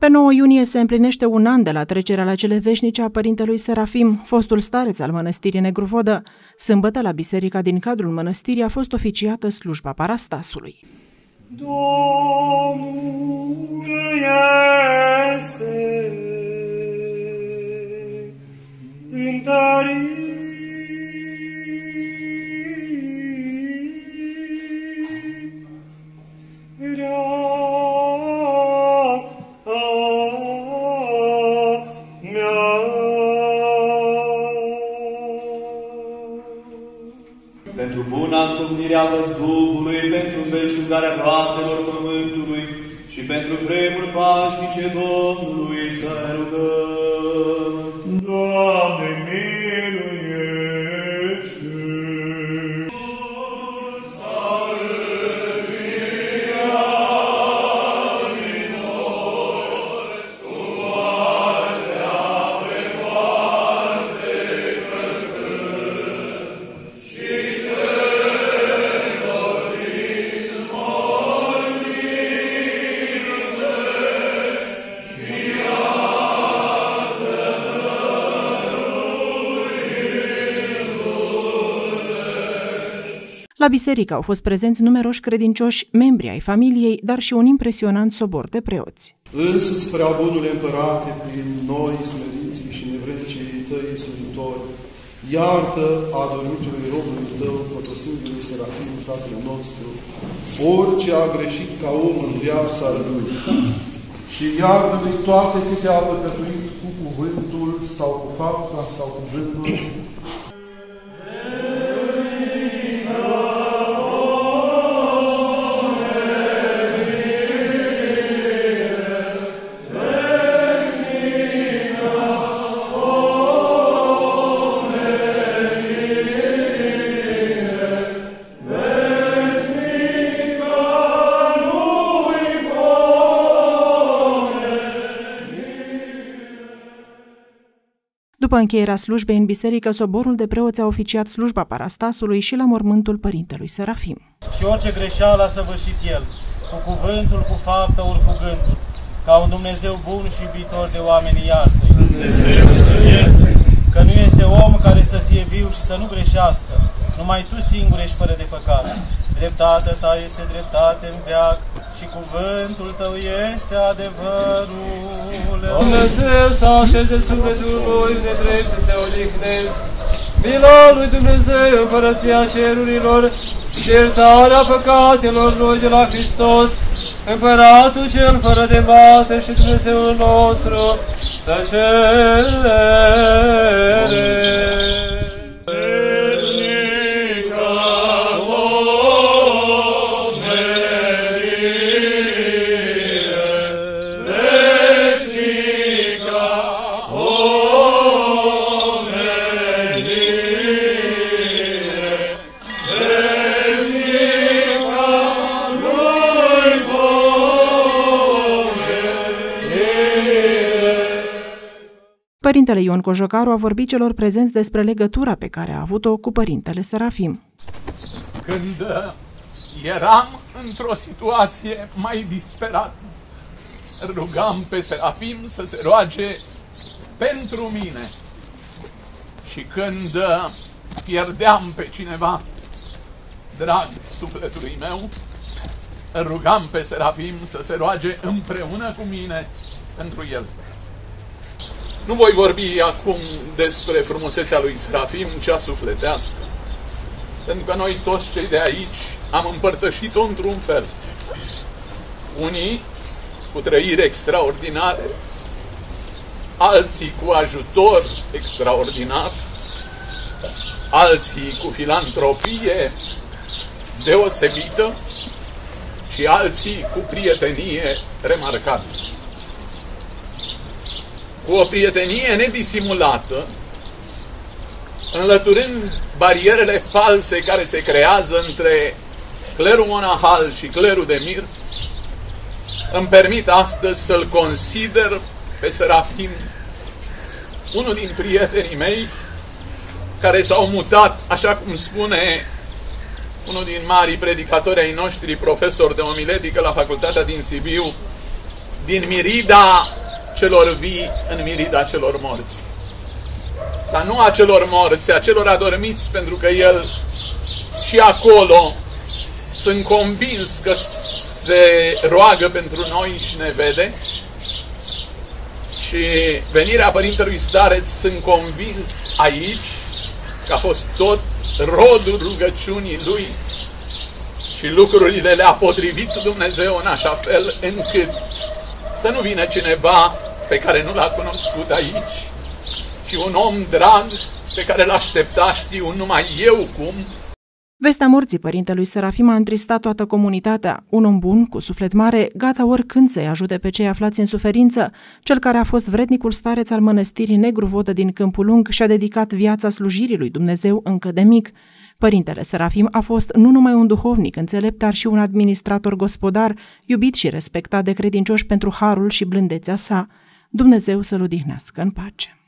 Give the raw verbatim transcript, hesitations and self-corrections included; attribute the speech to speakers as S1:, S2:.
S1: Pe nouă iunie se împlinește un an de la trecerea la cele veșnice a părintelui Serafim, fostul stareț al mănăstirii Negru Vodă. Sâmbătă la biserica din cadrul mănăstirii a fost oficiată slujba parastasului.
S2: Domnul este întărit.
S3: Pentru buna întocmirea văzduhului, pentru belșugarea roapelor pământului și pentru vremuri pașnice Domnului să ne rugăm.
S2: Doamne, miluiește!
S1: La biserică au fost prezenți numeroși credincioși, membri ai familiei, dar și un impresionant sobor de preoți.
S4: Însuți, prea bunule împărate, prin noi, smerinții și nevrednicii tăi slujitori, iartă adormitului robului tău, protosinului Serafim, fratele nostru, orice a greșit ca om în viața lui. Și iartă-lui toate câte a păcătuit cu cuvântul sau cu fapta sau cu gândul.
S1: După încheierea slujbei în biserică, soborul de preoți a oficiat slujba parastasului și la mormântul părintelui Serafim.
S5: Și orice greșeală a săvârșit el, cu cuvântul, cu faptă, ori cu gândul, ca un Dumnezeu bun și iubitor de oameni iartă-i. Că nu este om care să fie viu și să nu greșească, numai tu singur ești fără de păcat. Dreptatea ta este dreptate în veac și cuvântul tău este adevărul.
S6: Dumnezeu să așeze sufletul lui de drept să se odihnesc. Mila lui Dumnezeu, împărăția cerurilor și iertarea păcatelor lui de la Hristos, Împăratul cel fără de moarte și Dumnezeul nostru, să cere.
S1: Părintele Ion Cojocaru a vorbit celor prezenți despre legătura pe care a avut-o cu părintele Serafim.
S7: Când eram într-o situație mai disperată, rugam pe Serafim să se roage pentru mine. Și când pierdeam pe cineva drag sufletului meu, rugam pe Serafim să se roage împreună cu mine pentru el. Nu voi vorbi acum despre frumusețea lui Serafim, cea sufletească, pentru că noi toți cei de aici am împărtășit-o într-un fel. Unii cu trăiri extraordinare, alții cu ajutor extraordinar, alții cu filantropie deosebită și alții cu prietenie remarcabilă. Cu o prietenie nedisimulată, înlăturând barierele false care se creează între clerul monahal și clerul de mir, îmi permit astăzi să-l consider pe Serafim unul din prietenii mei care s-au mutat, așa cum spune unul din marii predicatori ai noștri, profesor de omiletică la facultatea din Sibiu, din mirida celor vii în mirida celor morți. Dar nu a celor morți, a celor adormiți, pentru că El și acolo sunt convins că se roagă pentru noi și ne vede. Și venirea Părintelui Stareț, sunt convins aici că a fost tot rodul rugăciunii Lui și lucrurile le-a potrivit Dumnezeu în așa fel încât să nu vină cineva pe care nu l-a cunoscut aici și un om drag pe care l-aștepta, știu numai eu cum.
S1: Vestea morții părintelui Serafim a întristat toată comunitatea. Un om bun, cu suflet mare, gata oricând să-i ajute pe cei aflați în suferință, cel care a fost vrednicul stareț al mănăstirii Negru Vodă din Câmpul Lung și-a dedicat viața slujirii lui Dumnezeu încă de mic. Părintele Serafim a fost nu numai un duhovnic înțelept, dar și un administrator gospodar, iubit și respectat de credincioși pentru harul și blândețea sa. Dumnezeu să-l odihnească în pace.